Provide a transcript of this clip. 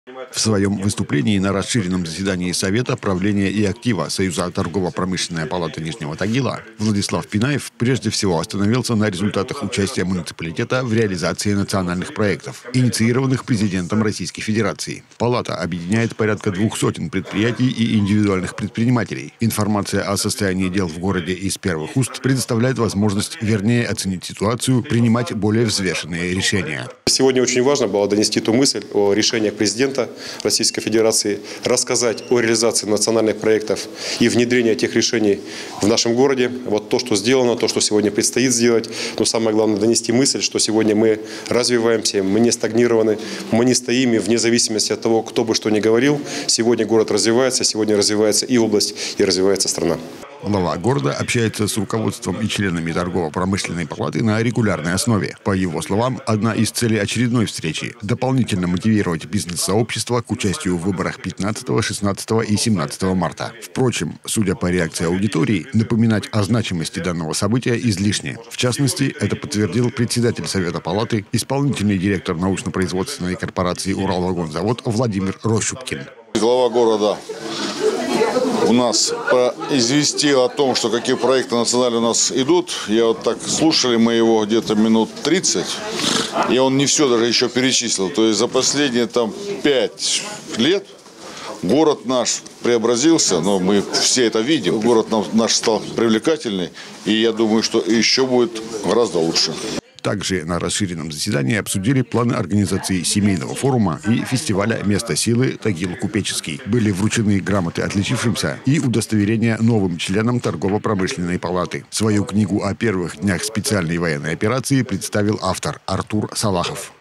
В своем выступлении на расширенном заседании Совета правления и актива Союза торгово-промышленная палата Нижнего Тагила Владислав Пинаев прежде всего остановился на результатах участия муниципалитета в реализации национальных проектов, инициированных президентом Российской Федерации. Палата объединяет порядка 200 предприятий и индивидуальных предпринимателей. Информация о состоянии дел в городе из первых уст предоставляет возможность вернее оценить ситуацию, принимать более взвешенные решения. Сегодня очень важно было донести ту мысль о решениях президента Российской Федерации, рассказать о реализации национальных проектов и внедрении этих решений в нашем городе. Вот то, что сделано, то, что сегодня предстоит сделать. Но самое главное донести мысль, что сегодня мы развиваемся, мы не стагнированы, мы не стоим, и вне зависимости от того, кто бы что ни говорил, сегодня город развивается, сегодня развивается и область, и развивается страна. Глава города общается с руководством и членами торгово-промышленной палаты на регулярной основе. По его словам, одна из целей очередной встречи – дополнительно мотивировать бизнес-сообщество к участию в выборах 15, 16 и 17 марта. Впрочем, судя по реакции аудитории, напоминать о значимости данного события излишне. В частности, это подтвердил председатель Совета палаты, исполнительный директор научно-производственной корпорации «Уралвагонзавод» Владимир Рощупкин. Глава города у нас известил о том, что какие проекты национальные у нас идут. Я вот так слушали мы его где-то минут 30, и он не все даже еще перечислил. То есть за последние 5 лет город наш преобразился, но мы все это видим. Город наш стал привлекательный, и я думаю, что еще будет гораздо лучше. Также на расширенном заседании обсудили планы организации семейного форума и фестиваля «Место силы Тагил-Купеческий». Были вручены грамоты отличившимся и удостоверения новым членам торгово-промышленной палаты. Свою книгу о первых днях специальной военной операции представил автор Артур Салахов.